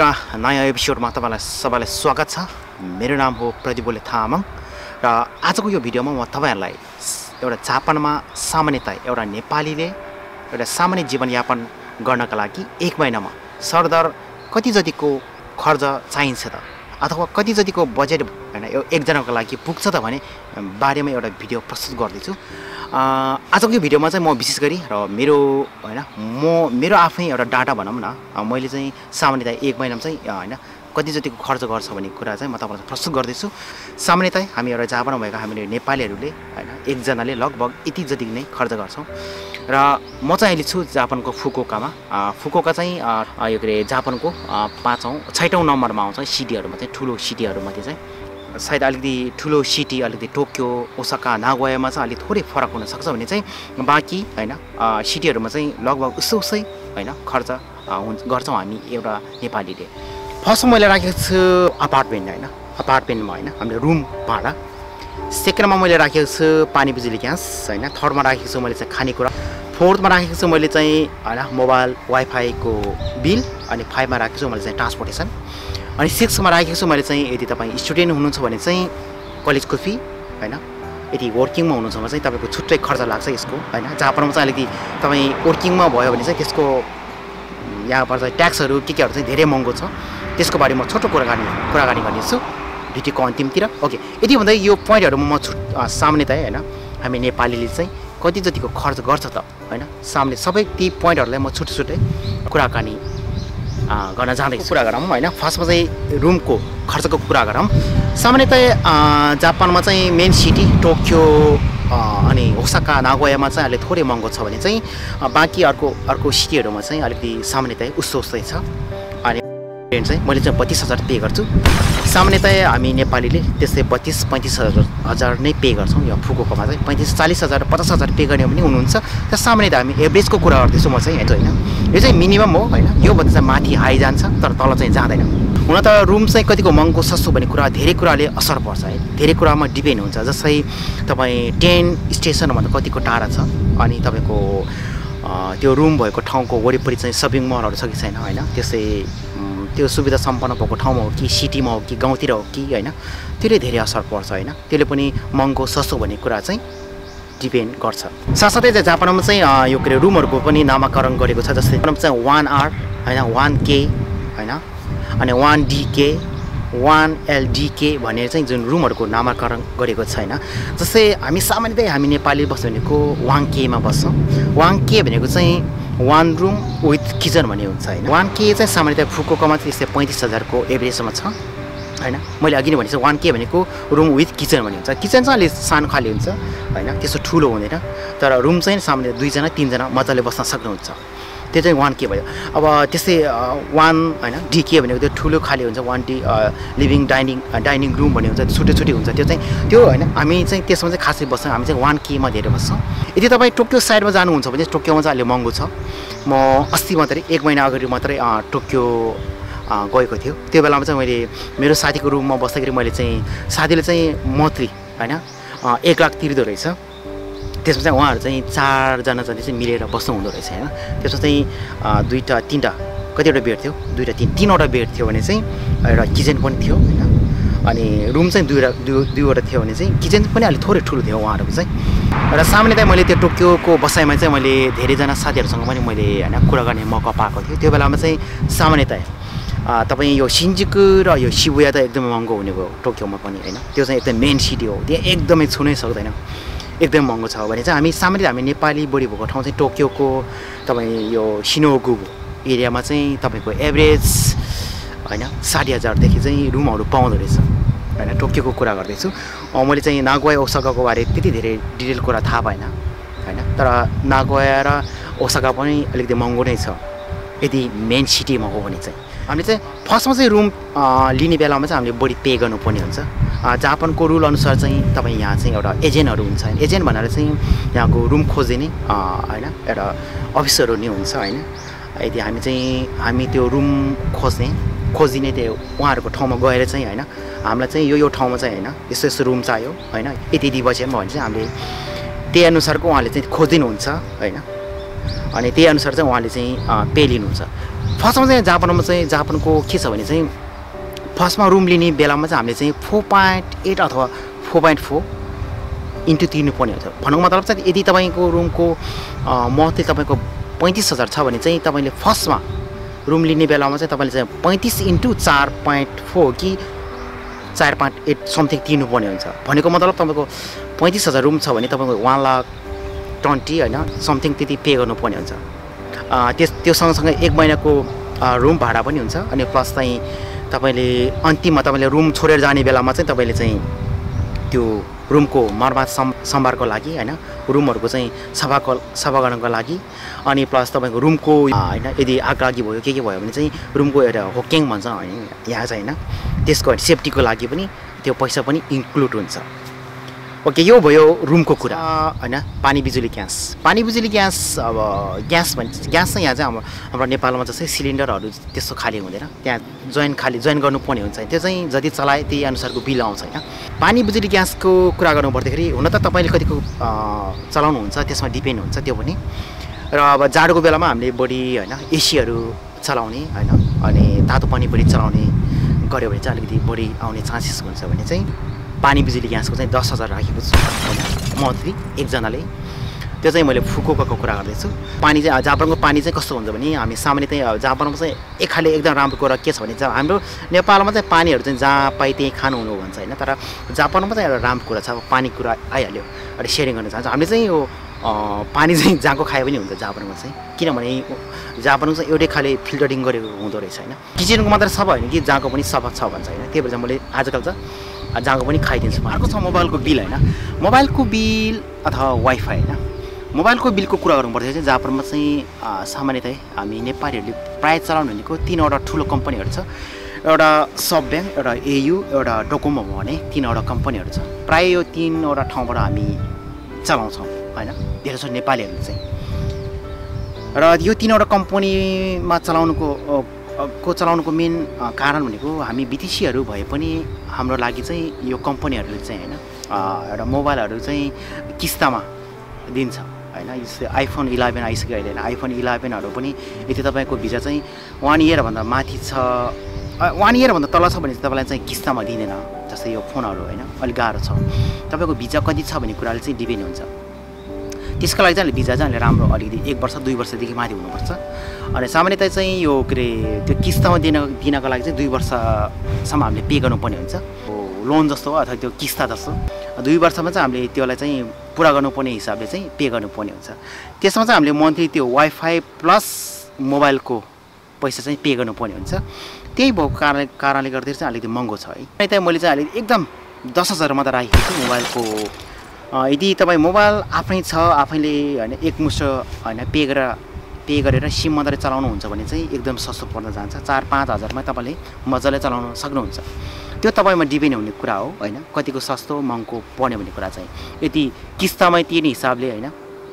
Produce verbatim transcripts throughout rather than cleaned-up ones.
मित्र नयाँ एपिसोडमा तपाईलाई सबैलाई स्वागत छ। मेरो नाम हो प्रदीप थामङ र आजको यो भिडियोमा म तपाईहरुलाई एउटा जापानमा सामान्यतया एउटा नेपालीले एउटा सामान्य जीवनयापन गर्नका लागि एक महिनामा सरदर कति जतिको खर्च चाहिन्छ त अथवा कति जतिको बजेट हैन यो एक जनाको लागि पुग्छ त भने बारेमा एउटा भिडियो प्रस्तुत गर्दैछु। आजको यो भिडियोमा चाहिँ म विशेष गरी र मेरो हैन म मेरो आफ्नै एउटा डाटा भनौं न मैले चाहिँ सामान्यतया एक महिनामा चाहिँ हैन कति जतिको खर्च गर्छ भन्ने कुरा चाहिँ म तपाईलाई प्रस्तुत गर्दैछु। सामान्यतया हामी एउटा जापानमा भएका हामीले नेपालीहरूले हैन एक जनाले लगभग यति जति नै खर्च गर्छौं र म चाहिँ अहिले छु जापानको फुकुओकामा। फुकुओका चाहिँ यो के जापानको पाँचौं छैटौं नम्बरमा आउँछ सिटीहरुमा चाहिँ ठूलो सिटीहरुमध्ये चाहिँ सायद अलिकति ठूलो सिटी अलिकति टोक्यो ओसाका नागोयामा चाहिँ अलि थोरै फरक हुन सक्छ भने चाहिँ बाँकी हैन सिटीहरुमा चाहिँ लगभग उसै उसै हैन खर्च गर्छौं हामी एउटा नेपालीले। फर्स्ट मैले राखेको छु अपार्टमेन्ट हैन अपार्टमेन्टमा हैन हामीले रुम भाडा। सेकेन्डमा मैले राखेको छु पानी बिजुली ग्यास हैन। थर्डमा राखेको छु मैले चाहिँ खानेकुरा। फोर्थमा राखेको छु मैले चाहिँ हैन मोबाइल वाइफाई को बिल। अनि फाइभमा राखेको छु मैले चाहिँ ट्रान्सपोर्टेसन। अनि सिक्समा राखेको छु मैले चाहिँ यदि तपाई स्टुडेन्ट हुनुहुन्छ भने चाहिँ कलेजको फी हैन। यदि वर्किङमा हुनुहुन्छ भने चाहिँ तपाईको छुट्टै खर्च लाग्छ यसको हैन। जापानमा चाहिँ अलिकति तपाई वर्किङमा भयो भने चाहिँ त्यसको यहाँ पर्छ ट्याक्सहरु के केहरु चाहिँ धेरै महँगो छ। त्यसको बारेमा छोटो कुराकानी कुराकानी गर्नेछु भिडियोको अन्तिमतिर। ओके यदि भन्दै यो पोइन्टहरुमा म सामान्यतया हैन हामी नेपालीले चाहिँ कति जतिको खर्च गर्छ त हैन सामान्य सबै ती पोइन्टहरुलाई म छुट्टै छुट्टै कुराकानी गर्न जाँदैछु। कुरा गरौँ हैन फर्स्टमा चाहिँ रुमको खर्चको कुरा गरौँ। सामान्यतया जापानमा चाहिँ मेन सिटी टोक्यो अनि ओसाका नागोयामा चाहिँ अलि थोरै महँगो छ भने चाहिँ बाँकी अर्को अर्को सिटीहरुमा चाहिँ अलिकति सामान्यतया उस्तो उस्तै छ। अनि रेन्ट चाहिँ मैले चाहिँ बत्तीस हजार पे गर्छु। सामान्यतया हामी नेपालीले त्यस्तै बत्तीस पैंतीस हजार हजार नै पे गर्छौं। यो फुकुओकामा चाहिँ पैंतीस चालीस हजार पचास हजार पे गर्ने पनि हुनुहुन्छ। त सामान्यतया हामी एभरेजको कुरा गर्दैछु म चाहिँ हैन। यो चाहिँ मिनिमम हो हैन। यो भन्दा चाहिँ माथि हाई जान्छ तर तल चाहिँ जाँदैन। हुन त रुम चाहिँ कतिको महँगो सस्तो भन्ने कुरा धेरै कुराले असर पर्छ है। धेरै कुरामा डिपेन्ड हुन्छ। जस्तै तपाई टेन स्टेसन भन्दा कतिको टाढा छ अनि तपाईको त्यो रुम भएको ठाउँको वरिपरि चाहिँ शपिङ मलहरु छ कि छैन हैन। त्यसै त्यो सुविधा सम्पन्न भएको ठाउँमा हो कि सिटीमा हो कि गाउँतिर हो कि हैन त्यसले धेरै असर पर्छ हैन। त्यसले पनि महँगो सस्तो भन्ने कुरा चाहिँ डिपेन्ड गर्छ। साथसाथै चाहिँ जापानमा चाहिँ यो के रुमहरुको पनि नामकरण गरेको छ। जस्तै चाहिँ वन आर हैन वन के हैन अनि वन डी के वन एल डी के भनेर चाहिँ जुन रुमहरुको नामकरण गरेको छ हैन। जस्तै हामी सामान्यतया हामी नेपाली बस्ने भनेको वाङ के मा बस्छौं। वाङ के भनेको चाहिँ वन रुम विथ किचन भन्ने हुन्छ हैन। वन के चाहिँ सामान्यतया फुकुओकामा चाहिँ त्यस्तै पैंतीस हजार को एभरेजमा छ हैन। मैले अघि नै भनेछु वन के भनेको रुम विथ किचन भन्ने हुन्छ। किचन चाहिँ अलि सानो खाली हुन्छ हैन त्यस्तो ठूलो हुँदैन तर रुम चाहिँ सामान्य दुई जना तीन जना मजाले बस्न सक्नुहुन्छ। त्यो चाहिँ वन के भयो। अब त्यस्तै वन हैन डी के भनेको त्यो ठूलो खाली हुन्छ। One D living dining dining room भन्ने हुन्छ छुट्टै छुट्टै हुन्छ। त्यो चाहिँ त्यो हैन हामी चाहिँ त्यसमा चाहिँ खासै बस्छौं। हामी चाहिँ वन के मा धेरै बस्छौं। यदि तपाई टोक्यो साइडमा जानुहुन्छ भने टोक्योमा चाहिँ अलि महँगो छ। म अस्ति मात्रै एक महिना अगाडि मात्रै टोक्यो गएको थियो। त्यो बेलामा चाहिँ मैले मेरो साथीको रुममा बस्दाखेरि मैले चाहिँ साथीले चाहिँ मन्थली हैन एक लाख तिर्दो रहेछ। त्यसमा चाहिँ उहाँहरु चाहिँ चार जना जति चाहिँ मिलेर बस्नु हुँदो रहेछ हैन। त्यसमा चाहिँ दुईटा तीनटा कतिवटा बेड थियो दुईटा तीन तीनवटा बेड थियो भने चाहिँ एउटा किचन पनि थियो हैन। अनि रुम चाहिँ दुईवटा दुईवटा थियो भने चाहिँ किचन पनि अलि थोरै ठुलो थियो उहाँहरुको चाहिँ। र सामान्यतया मैले त्यो टोक्योको बसाइमा चाहिँ मैले धेरै जना साथीहरुसँग पनि मैले हैन कुरा गर्ने मौका पाएको थियो। त्यो बेलामा चाहिँ सामान्यतया तपाई यो शिन्जुकु र यो शिबुया त एकदमै महँगो हुने भयो टोक्योमा पनि हैन। त्यो चाहिँ एकदम मेन सिटी हो। त्यहाँ एकदमै छुनै सक्दैन एकदम महँगो छ भने चाहिँ हामी सामान्य हामी नेपाली बढी भएको ठाउँ चाहिँ टोक्योको तपाई यो शिनोगु एरियामा चाहिँ तपाईको एभरेज हैन साठी हजार देखि चाहिँ रुमहरु पाउँदो रहेछ हैन। टोक्योको कुरा गर्दैछु। मैले चाहिँ नागोया ओसाकाको बारे त्यति धेरै डिटेल कुरा थाहा पाएन हैन। तर नागोया र ओसाका पनि अलिकति महँगो नै छ यदि मेन सिटीमा हो भने चाहिँ। हामीले चाहिँ फर्स्टमा चाहिँ रुम लिने बेलामा चाहिँ हामीले बढी पे गर्नुपर्ने हुन्छ। जापानको रुल अनुसार चाहिँ तपाई यहाँ चाहिँ एउटा एजेन्टहरु हुन्छ हैन। एजेन्ट भनेर चाहिँ यहाँको रुम खोज्ने हैन एउटा अफिसरहरु नै हुन्छ हैन। यदि हामी चाहिँ हामी त्यो रुम खोज्ने खोजिने त्यो उहाँहरुको ठाउँमा गएर चाहिँ हैन हामीलाई चाहिँ यो यो ठाउँमा चाहिँ हैन यस्तो यस्तो रुम चाहियो हैन यति यति बजेटमा भने चाहिँ हामीले त्यही अनुसारको उहाँले चाहिँ खोजिदिनुहुन्छ हैन। अनि त्यही अनुसार चाहिँ उहाँले चाहिँ पे लिनुहुन्छ। फर्स्टमा चाहिँ जापानमा चाहिँ जापानको के छ भने चाहिँ फर्स्टमा रुम लिने बेलामा चाहिँ हामीले चाहिँ फोर पोइन्ट एट अथवा फोर पोइन्ट फोर इन्टु तिर्नुपर्ने हुन्छ। भन्नुको मतलब चाहिँ यदि तपाईँको रुमको मन्थली तपाईँको पैँतिस हजार छ भने चाहिँ तपाईँले फर्स्टमा रुम लिने बेलामा चाहिँ तपाईँले चाहिँ पैँतिस इन्टु चार पोइन्ट फोर कि चार पोइन्ट एट समथिङ तिर्नुपर्ने हुन्छ। भनेको मतलब तपाईँको पैँतिस हजार रुम छ भने तपाईँको वान लाख ट्वेन्टी होइन समथिङ त्यति पे गर्नुपर्ने हुन्छ। त्यस त्यो सँगसँगै एक महिनाको रुम भाडा पनि हुन्छ अनि प्लस चाहिँ तपाईँले अन्तिममा तपाईँले रुम छोडेर जाने बेलामा चाहिँ तपाईँले चाहिँ त्यो रुमको मर्मत सम् सम्भारको लागि होइन रुमहरूको चाहिँ सफाको सफा गर्नको लागि अनि प्लस तपाईँको रुमको होइन यदि आग लागि भयो के के भयो भने चाहिँ रुमको एउटा होकेङ भन्छ होइन यहाँ चाहिँ होइन त्यसको सेफ्टीको लागि पनि त्यो पैसा पनि इन्क्लुड हुन्छ। ओके यो भयो रुमको कुरा होइन। पानी बिजुली ग्यास पानी बिजुली ग्यास अब ग्यास भन्छ ग्यास चाहिँ यहाँ चाहिँ हाम्रो हाम्रो नेपालमा चाहिँ सिलिन्डरहरू त्यस्तो खाली हुँदैन, त्यहाँ जोइन खाली जोइन गर्नुपर्ने हुन्छ। त्यो चाहिँ जति चलाए त्यही अनुसारको बिल आउँछ होइन। पानी बिजुली ग्यासको कुरा गर्नु पर्दाखेरि हुन त तपाईँले कतिको चलाउनुहुन्छ त्यसमा डिपेन्ड हुन्छ त्यो पनि। र अब जाडोको बेलामा हामीले बढी होइन एसीहरू चलाउने होइन अनि तातो पानी बढी चलाउने गऱ्यो भने चाहिँ अलिकति बढी आउने चान्सेस हुन्छ भने चाहिँ पानी बिजुली ग्यासको चाहिँ दस हजार राखेको छु मन्थली एकजनाले। त्यो चाहिँ मैले फुकुओकाको कुरा गर्दैछु। पानी चाहिँ जापानको पानी चाहिँ कस्तो हुन्छ भने हामी सामान्यतया जापानमा चाहिँ एक खाले एकदम राम्रो कुरा के छ भने चाहिँ हाम्रो नेपालमा चाहिँ पानीहरू चाहिँ जहाँ पाइ त्यहीँ खानु हुनु भन्छ होइन, तर जापानमा चाहिँ एउटा राम्रो कुरा छ। अब पानी कुरा आइहाल्यो अनि सेयरिङ गर्न चाहन्छ हामीले चाहिँ यो पानी चाहिँ जहाँको खाए पनि हुन्छ जापानमा चाहिँ, किनभने जापानमा चाहिँ एउटै खाले फिल्टरिङ गरेको हुँदो रहेछ होइन। किचनको मात्र सफा होइन कि जहाँको पनि सफा छ भन्छ होइन। त्यही भएर मैले आजकल चाहिँ जहाँको पनि खाइदिन्छु। अर्को छ मोबाइलको बिल होइन। मोबाइलको बिल अथवा वाइफाई होइन। मोबाइलको बिलको कुरा गर्नुपर्दा चाहिँ जापानमा चाहिँ सामान्यतया हामी नेपालीहरूले प्रायः चलाउनु भनेको तिनवटा ठुलो कम्पनीहरू छ। एउटा सब ब्याङ्क, एउटा एयु, एउटा डोकोमो भन्ने तिनवटा कम्पनीहरू छ। प्रायः यो तिनवटा ठाउँबाट हामी चलाउँछौँ होइन धेरै जसो नेपालीहरूले चाहिँ। र यो तिनवटा कम्पनीमा चलाउनुको को चलाउनुको मेन कारण भनेको हामी विदेशीहरू भए पनि हाम्रो लागि चाहिँ यो कम्पनीहरूले चाहिँ होइन एउटा मोबाइलहरू चाहिँ किस्तामा दिन्छ होइन। जस्तै आइफोन इलेभेन आइसक्यो अहिले होइन। आइफोन इलेभेनहरू पनि यदि तपाईँको भिजा चाहिँ वान इयरभन्दा माथि छ वान इयरभन्दा तल छ भने चाहिँ तपाईँलाई चाहिँ किस्तामा दिँदैन। जस्तै यो फोनहरू होइन अलिक गाह्रो छ। तपाईँको भिजा कति छ भन्ने कुराले चाहिँ डिपेन्ड हुन्छ। त्यसको लागि चाहिँ भिजा चाहिँ हामीले राम्रो अलिकति एक वर्ष दुई वर्षदेखि माथि हुनुपर्छ। अनि सामान्यतया चाहिँ यो के अरे त्यो किस्तामा दिन दिनको लागि चाहिँ दुई वर्षसम्म हामीले पे गर्नुपर्ने हुन्छ। लोन जस्तो हो अथवा त्यो किस्ता जस्तो दुई वर्षमा चाहिँ हामीले त्यसलाई चाहिँ पुरा गर्नुपर्ने हिसाबले चाहिँ पे गर्नुपर्ने हुन्छ। त्यसमा चाहिँ हामीले मन्थली त्यो वाइफाई प्लस मोबाइलको पैसा चाहिँ पे गर्नुपर्ने हुन्छ। त्यही भएको कारण कारणले गर्दाखेरि चाहिँ अलिकति महँगो छ है। त्यही मैले चाहिँ अलिकति एकदम दस हजार मात्र राखेको छु मोबाइलको। यदि तपाईँ मोबाइल आफै छ आफैले होइन एकमुष्ट होइन पे गरेर पे गरेर सिम मात्रै चलाउनुहुन्छ भने चाहिँ एकदम सस्तो पर्न जान्छ। चार पाँच हजारमा तपाईँले मजाले चलाउन सक्नुहुन्छ। त्यो तपाईँमा डिपेन्ड हुने कुरा हो होइन कतिको सस्तो महँगो पर्ने भन्ने कुरा चाहिँ। यदि किस्तामै तिर्ने हिसाबले होइन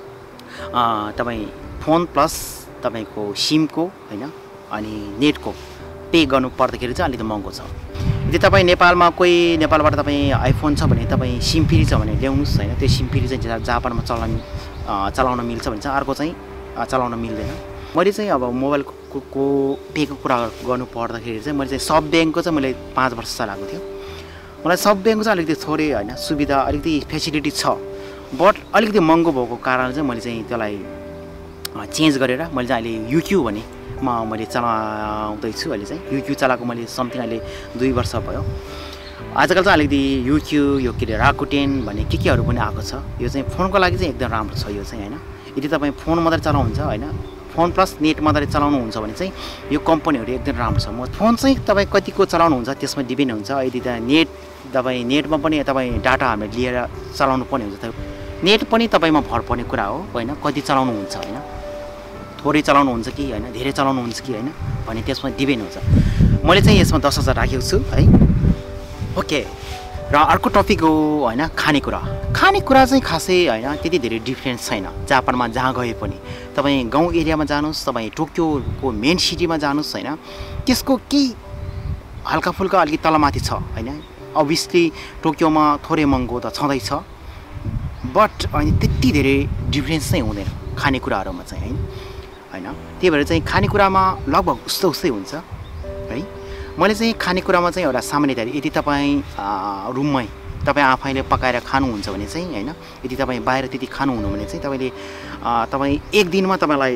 तपाईँ फोन प्लस तपाईँको सिमको होइन अनि नेटको पे गर्नु पर्दाखेरि चाहिँ अलिकति महँगो छ। यदि तपाईँ नेपालमा कोही नेपालबाट तपाईँ आइफोन छ भने तपाईँ सिम फ्री छ भने ल्याउनुहोस् होइन। त्यो सिम फ्री चाहिँ जापानमा चलाउन चलाउन मिल्छ भने चाहिँ अर्को चाहिँ चलाउन मिल्दैन। मैले चाहिँ अब मोबाइलको को पेको कुरा गर्नु पर्दाखेरि चाहिँ मैले चाहिँ सब ब्याङ्कको चाहिँ मैले पाँच वर्ष चलाएको थियो। मलाई सब ब्याङ्कको चाहिँ अलिकति थोरै होइन सुविधा अलिकति फेसिलिटी छ बट अलिकति महँगो भएको कारणले चाहिँ मैले चाहिँ त्यसलाई चेन्ज गरेर मैले चाहिँ अहिले युक्यू भने म मैले चलाउँदैछु। अहिले चाहिँ युक्यू चलाएको मैले समथिङ अहिले दुई वर्ष भयो। आजकल चाहिँ अलिकति युक्यू यो के अरे राकुटेन भन्ने के केहरू पनि आएको छ। यो चाहिँ फोनको लागि चाहिँ एकदम राम्रो छ यो चाहिँ होइन। यदि तपाईँ फोन मात्रै चलाउनुहुन्छ होइन फोन प्लस नेट मात्रै चलाउनुहुन्छ भने चाहिँ यो कम्पनीहरू एकदम राम्रो छ। म फोन चाहिँ तपाईँ कतिको चलाउनुहुन्छ त्यसमा डिपेन्ड हुन्छ। यदि त्यहाँ नेट तपाईँ नेटमा पनि तपाईँ डाटा हामीले लिएर चलाउनु पर्ने हुन्छ। नेट पनि तपाईँमा भर पर्ने कुरा हो होइन कति चलाउनुहुन्छ होइन थोरै चलाउनुहुन्छ कि होइन धेरै चलाउनुहुन्छ कि होइन भने त्यसमा डिपेन्ड हुन्छ। मैले चाहिँ यसमा दस हजार राखेको छु है। ओके र अर्को टपिक हो होइन खानेकुरा। खानेकुरा चाहिँ खासै होइन त्यति धेरै डिफ्रेन्स छैन जापानमा जहाँ गए पनि। तपाईँ गाउँ एरियामा जानुहोस् तपाईँ टोकियोको मेन सिटीमा जानुहोस् होइन त्यसको केही हल्का फुल्का अलिकति तलमाथि छ होइन। अभियसली टोकियोमा थोरै महँगो त छँदैछ बट अनि त्यति धेरै डिफ्रेन्स चाहिँ हुँदैन खानेकुराहरूमा चाहिँ है। हैन त्यही भएर चाहिँ खानेकुरामा लगभग उस्तै उस्तै हुन्छ है मैले चाहिँ खानेकुरामा चाहिँ एउटा सामान्य तयारी यदि तपाईँ रुममै तपाईँ आफैले पकाएर खानुहुन्छ भने चाहिँ हैन यदि तपाईँ बाहिर त्यति खानुहुन्न भने चाहिँ तपाईँले तपाईँ एक दिनमा तपाईँलाई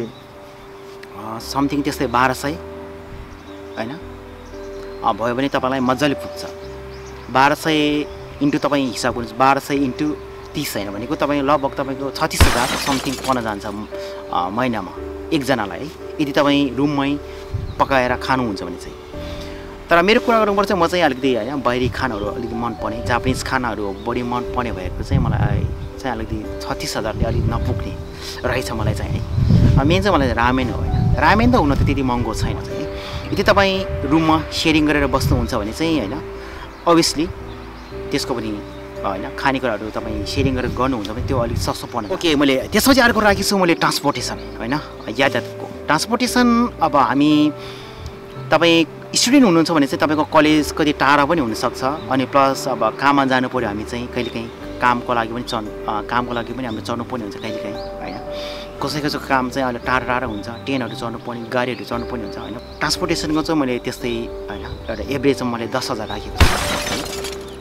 समथिङ त्यस्तै बाह्र सय हैन भयो भने तपाईँलाई मजाले पुग्छ बाह्र सय इन्टु तपाईँ हिसाब गर्नुहोस् बाह्र सय इन्टु तीस होइन भनेको तपाईँ लगभग तपाईँको छत्तिस हजार समथिङ पर्न जान्छ महिनामा एकजनालाई यदि तपाईँ रुममै पकाएर खानुहुन्छ भने चाहिँ तर मेरो कुरा गर्नुपर्छ म चाहिँ अलिकति होइन बाहिरी खानाहरू अलिकति मनपर्ने जापानिज खानाहरू बढी मनपर्ने भएको चाहिँ मलाई चाहिँ अलिकति छत्तिस हजारले अलिक नपुग्ने रहेछ मलाई चाहिँ है मेन चाहिँ मलाई रामेन हो होइन रामेन त हुन त त्यति महँगो छैन चाहिँ यदि तपाईँ रुममा सेयरिङ गरेर बस्नुहुन्छ भने चाहिँ होइन अभियसली त्यसको पनि होइन खानेकुराहरू तपाईँ सेयरिङ गरेर गर्नुहुन्छ भने त्यो अलिक सस्तो पर्ने ओके मैले त्यसपछि अर्को राखेको छु मैले ट्रान्सपोर्टेसन होइन यातायातको ट्रान्सपोर्टेसन अब हामी तपाईँ स्टुडेन्ट हुनुहुन्छ भने चाहिँ तपाईँको कलेज कति टाढा पनि हुनसक्छ अनि प्लस अब काममा जानु पऱ्यो हामी चाहिँ कहिलेकाहीँ कामको लागि पनि चढ्नु कामको लागि पनि हामीले चढ्नु पर्ने हुन्छ कहिलेकाहीँ होइन कसैको चाहिँ काम चाहिँ अहिले टाढा टाढा हुन्छ ट्रेनहरू चढ्नु पर्ने गाडीहरू चढ्नु पर्ने हुन्छ होइन ट्रान्सपोर्टेसनको चाहिँ मैले त्यस्तै होइन एउटा एभरेजमा मैले दस हजार राखेको छु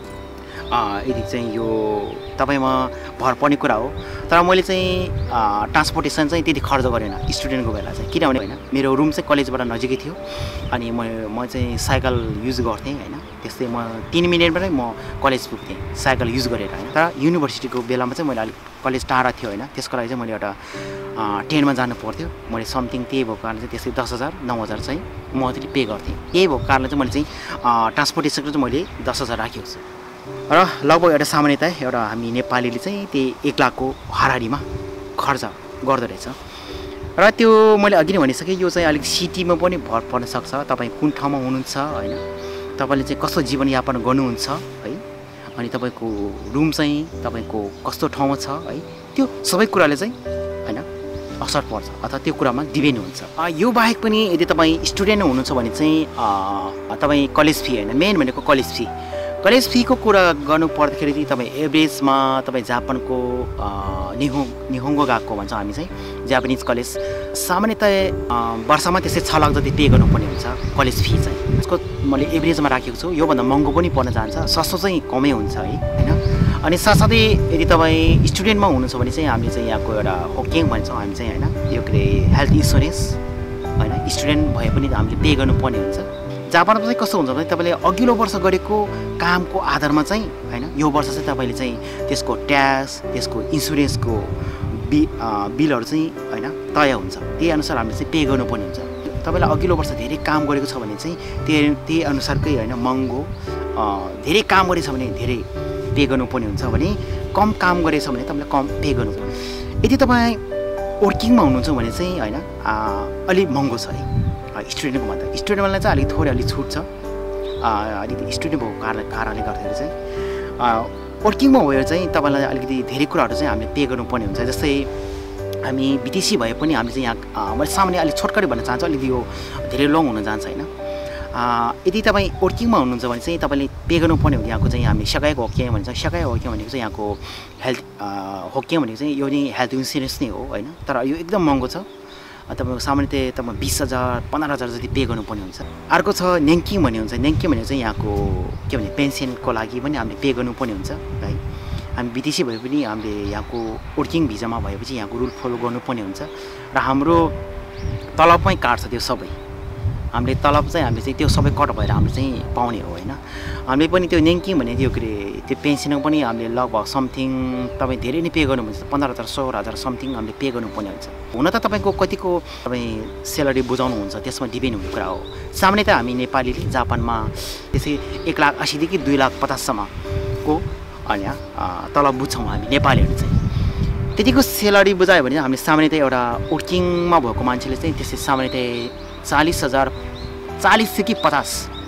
यदि चाहिँ यो तपाईँमा भर पर्ने कुरा हो तर मैले चाहिँ ट्रान्सपोर्टेसन चाहिँ त्यति खर्च गरेन स्टुडेन्टको बेला चाहिँ किनभने होइन मेरो रुम चाहिँ कलेजबाट नजिकै थियो अनि म म चाहिँ साइकल युज गर्थेँ होइन त्यस्तै म तिन मिनटबाटै म कलेज पुग्थेँ साइकल युज गरेर होइन तर युनिभर्सिटीको बेलामा चाहिँ मैले अलिक कलेज टाढा थियो होइन त्यसको लागि चाहिँ मैले एउटा ट्रेनमा जानु पर्थ्यो मैले समथिङ त्यही भएको कारणले चाहिँ त्यस्तै दस हजार नौ हजार चाहिँ म त्यसले पे गर्थेँ यही भएको कारणले चाहिँ मैले चाहिँ ट्रान्सपोर्टेसनको चाहिँ मैले दस हजार राखेको छु र लगभग एउटा सामान्यतया एउटा हामी नेपालीले चाहिँ त्यही एक लाखको हाराहारीमा खर्च गर्दो रहेछ र त्यो मैले अघि नै भनिसकेँ यो चाहिँ अलिक सिटीमा पनि भर पर्न सक्छ तपाईँ कुन ठाउँमा हुनुहुन्छ होइन तपाईँले चाहिँ कस्तो जीवनयापन गर्नुहुन्छ है अनि तपाईँको रुम चाहिँ तपाईँको कस्तो ठाउँमा छ है त्यो सबै कुराले चाहिँ होइन असर पर्छ अथवा त्यो कुरामा डिपेन्ड हुन्छ यो बाहेक पनि यदि तपाईँ स्टुडेन्ट हुनुहुन्छ भने चाहिँ तपाईँ कलेज फी होइन मेन भनेको कलेज फी कलेज फीको कुरा गर्नु पर्दाखेरि चाहिँ तपाईँ एभरेजमा तपाईँ जापानको निहो निहोङ्गो गएको भन्छ हामी चाहिँ जापानिज कलेज सामान्यतया वर्षमा त्यस्तै छ लाख जति पे गर्नुपर्ने हुन्छ कलेज फी चाहिँ त्यसको मैले एभरेजमा राखेको छु योभन्दा महँगो पनि पर्न जान्छ सस्तो चाहिँ कमै हुन्छ है होइन अनि साथसाथै यदि तपाईँ स्टुडेन्टमा हुनुहुन्छ भने चाहिँ हामीले चाहिँ यहाँको एउटा होकेङ भन्छौँ हामी चाहिँ होइन यो के अरे हेल्थ इन्सुरेन्स होइन स्टुडेन्ट भए पनि हामीले पे गर्नुपर्ने हुन्छ जापानमा चाहिँ कस्तो हुन्छ भने तपाईँले अघिल्लो वर्ष गरेको कामको आधारमा चाहिँ होइन यो वर्ष चाहिँ तपाईँले चाहिँ त्यसको ट्याक्स त्यसको इन्सुरेन्सको बि बिलहरू चाहिँ होइन तय हुन्छ त्यही अनुसार हामीले चाहिँ पे गर्नुपर्ने हुन्छ तपाईँलाई अघिल्लो वर्ष धेरै काम गरेको छ भने चाहिँ त्यही त्यही अनुसारकै होइन महँगो धेरै काम गरेछ भने धेरै पे गर्नुपर्ने हुन्छ भने कम काम गरेछ भने तपाईँले कम पे गर्नुपर्ने यदि तपाईँ वर्किङमा हुनुहुन्छ भने चाहिँ होइन अलिक महँगो छ है स्टुडेन्टको भन्दा स्टुडेन्टलाई चाहिँ अलिक थोरै अलिक छुट छ अलिकति स्टुडेन्ट भएको कारण कारणले गर्दाखेरि चाहिँ वर्किङमा भयो चाहिँ तपाईँलाई अलिकति धेरै कुराहरू चाहिँ हामीले पे गर्नुपर्ने हुन्छ जस्तै हामी विदेशी भए पनि हामीले चाहिँ यहाँ मैले सामान्य अलिक छोटकरी भन्न चाहन्छु अलिकति यो धेरै लङ हुन जान्छ होइन यदि तपाईँ वर्किङमा हुनुहुन्छ भने चाहिँ तपाईँले पे गर्नुपर्ने हुन्छ यहाँको चाहिँ हामी सकाएको होकेङ भन्छ सकाएको होकेङ भनेको चाहिँ यहाँको हेल्थ होकेङ भनेको चाहिँ यो नै हेल्थ इन्सुरेन्स नै हो होइन तर यो एकदम महँगो छ तपाईँको सामान्यतया तपाईँ बिस हजार पन्ध्र हजार जति पे गर्नुपर्ने हुन्छ अर्को छ नेङ्किङ भन्ने हुन्छ नेङ्किङ भनेको चाहिँ यहाँको के भने पेन्सनको लागि पनि हामीले पे गर्नुपर्ने हुन्छ है हामी विदेशी भए पनि हामीले यहाँको वर्किङ भिजामा भएपछि यहाँको रुल फलो गर्नुपर्ने हुन्छ र हाम्रो तलबमै काट्छ त्यो सबै हामीले तलब चाहिँ हामीले चाहिँ त्यो सबै कट भएर हामीले चाहिँ पाउने हो होइन हामीले पनि त्यो नेङ्किङ भन्ने त्यो के अरे त्यो पेन्सनको पनि हामीले लगभग समथिङ तपाईँ धेरै नै पे गर्नुहुन्छ पन्ध्र हजार सोह्र हजार समथिङ हामीले पे गर्नुपर्ने हुन्छ हुन त तपाईँको कतिको तपाईँ सेलरी बुझाउनुहुन्छ त्यसमा डिपेन्ड हुने कुरा हो सामान्यतया हामी नेपालीले जापानमा त्यसै एक लाख असीदेखि दुई लाख पचाससम्मको अनि तलब बुझ्छौँ हामी नेपालीहरू चाहिँ त्यतिको सेलरी बुझायो भने हामीले सामान्यतया एउटा वर्किङमा भएको मान्छेले चाहिँ त्यसै सामान्यतया चालीस हजार चालीसदेखि पचास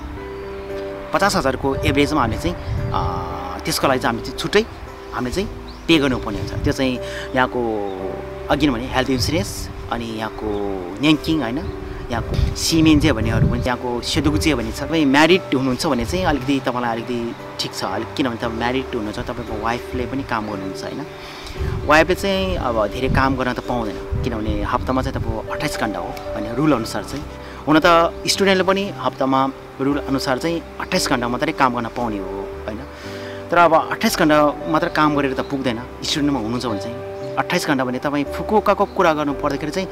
पचास हजारको एभरेजमा हामीले चाहिँ त्यसको लागि चाहिँ हामीले चाहिँ छुट्टै हामीले चाहिँ पे गर्नुपर्ने हुन्छ त्यो चाहिँ यहाँको अघि भने हेल्थ इन्सुरेन्स अनि यहाँको नेङ्किङ होइन त्यहाँको सिमेन्जे भनेहरू पनि त्यहाँको सेदुकुचे भन्ने छ। तपाईँ म्यारिड हुनुहुन्छ भने चाहिँ अलिकति तपाईँलाई अलिकति ठिक छ अलिक किनभने तपाईँ म्यारिड हुनुहुन्छ तपाईँको वाइफले पनि काम गर्नुहुन्छ होइन। वाइफले चाहिँ अब धेरै काम गर्न त पाउँदैन किनभने हप्तामा चाहिँ तपाईँ अट्ठाइस घन्टा हो भन्ने रुल अनुसार चाहिँ। हुन त स्टुडेन्टले पनि हप्तामा रुल अनुसार चाहिँ अट्ठाइस घन्टा मात्रै काम गर्न पाउने हो होइन। तर अब अट्ठाइस घन्टा मात्र काम गरेर त पुग्दैन। स्टुडेन्टमा हुनुहुन्छ भने चाहिँ अट्ठाइस घन्टा भने तपाईँ फुकुओकाको कुरा गर्नु पर्दाखेरि चाहिँ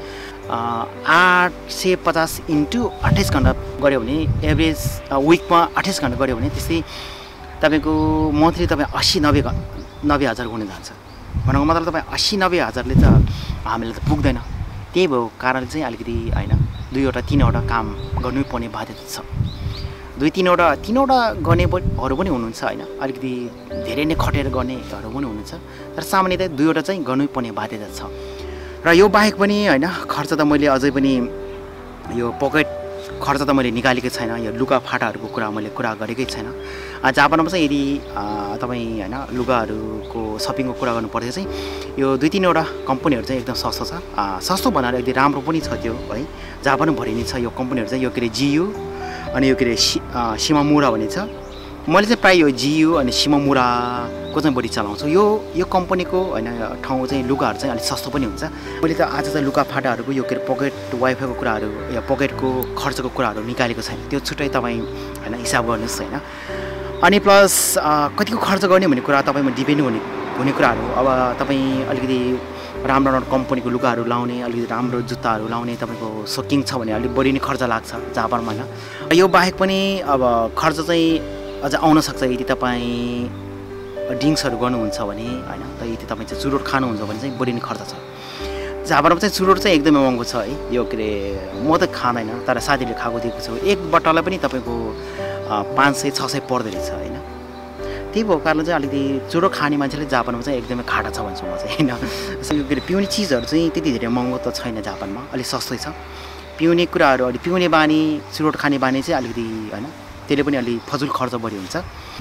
आठ सय पचास इन्टु अट्ठाइस घन्टा गऱ्यो भने एभरेज विकमा अट्ठाइस घन्टा गऱ्यो भने त्यस्तै तपाईँको मन्थली तपाईँ अस्सी नब्बे नब्बे हजार हुन जान्छ। भनेको मतलब तपाईँ अस्सी नब्बे हजारले त हामीलाई त पुग्दैन। त्यही भएको कारणले चाहिँ अलिकति होइन दुईवटा तिनवटा काम गर्नै पर्ने बाध्यता छ। दुई तिनवटा तिनवटा गर्नेहरू पनि हुनुहुन्छ होइन अलिकति धेरै नै खटेर गर्नेहरू पनि हुनुहुन्छ। तर सामान्यतया दुईवटा चाहिँ गर्नै पर्ने बाध्यता छ। र यो बाहेक पनि होइन खर्च त मैले अझै पनि यो पकेट खर्च त मैले निकालेकै छैन। यो लुगाफाटाहरूको कुरा मैले कुरा गरेकै छैन। जापानमा चाहिँ यदि तपाईँ होइन लुगाहरूको सपिङको कुरा गर्नुपर्दा चाहिँ यो दुई तिनवटा कम्पनीहरू चाहिँ एकदम सस्तो छ। सस्तो भन्नाले एकदम राम्रो पनि छ त्यो है। जापानभरि नै छ यो कम्पनीहरू चाहिँ। यो के अरे जियु अनि यो के अरे सि सिमामुरा भन्ने छ। मैले चाहिँ प्रायः यो जियु अनि सिमामुराको चाहिँ बढी चलाउँछु। यो यो कम्पनीको होइन ठाउँ चाहिँ लुगाहरू चाहिँ अलिक सस्तो पनि हुन्छ। मैले त आज चाहिँ लुगाफाटाहरूको यो के अरे पकेट वाइफाईको कुराहरू या पकेटको खर्चको कुराहरू निकालेको छैन। त्यो छुट्टै तपाईँ होइन हिसाब गर्नुहोस् होइन। अनि प्लस कतिको खर्च गर्ने भन्ने कुरा तपाईँमा डिपेन्ड हुने हुने कुराहरू। अब तपाईँ अलिकति राम्रो राम्रो कम्पनीको लुगाहरू लाउने अलिकति राम्रो जुत्ताहरू लाउने तपाईँको सोकिङ छ भने अलिक बढी नै खर्च लाग्छ जापानमा होइन। यो बाहेक पनि अब खर्च चाहिँ अझ आउन सक्छ यदि तपाईँ ड्रिङ्क्सहरू गर्नुहुन्छ भने होइन। त यदि तपाईँ चाहिँ चुरोट खानुहुन्छ भने चाहिँ बढी नै खर्च छ। जापानमा चाहिँ चुरोट चाहिँ एकदमै महँगो छ है। यो के अरे म त खाँदैन तर साथीले खाएको दिएको छु। एक बट्टालाई पनि तपाईँको पाँच सय छ सय पर्दो रहेछ होइन। त्यही भएको कारणले चाहिँ अलिकति चुरोट खाने मान्छेले जापानमा चाहिँ एकदमै खाटा छ भन्छु म चाहिँ होइन। यो के अरे पिउने चिजहरू चाहिँ त्यति धेरै महँगो त छैन जापानमा अलिक सस्तै छ। पिउने कुराहरू अलिक पिउने बानी चुरोट खाने बानी चाहिँ अलिकति होइन त्यसले पनि अलिक फजुल खर्च बढी हुन्छ।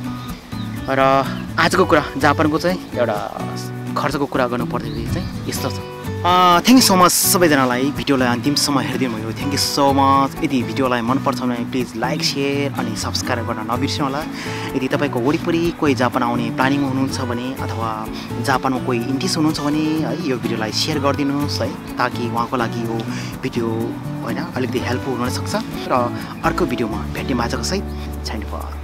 र आजको कुरा जापानको चाहिँ एउटा खर्चको कुरा गर्नु पर्दाखेरि चाहिँ यस्तो छ। थ्याङ्क यू सो मच सबैजनालाई भिडियोलाई अन्तिमसम्म हेरिदिनु भयो। Thank you so much. यदि भिडियोलाई मनपर्छ भने प्लिज लाइक सेयर अनि सब्सक्राइब गर्न नबिर्सिनु होला। यदि तपाईँको वरिपरि कोही जापान आउने प्लानिङ हुनुहुन्छ भने अथवा जापानमा कोही इन्ट्रेस्ट हुनुहुन्छ भने है यो भिडियोलाई सेयर गरिदिनुहोस् है ताकि उहाँको लागि यो भिडियो होइन अलिकति हेल्पफुल हुनसक्छ। र अर्को भिडियोमा भेट्ने बाचाको सहित छैन।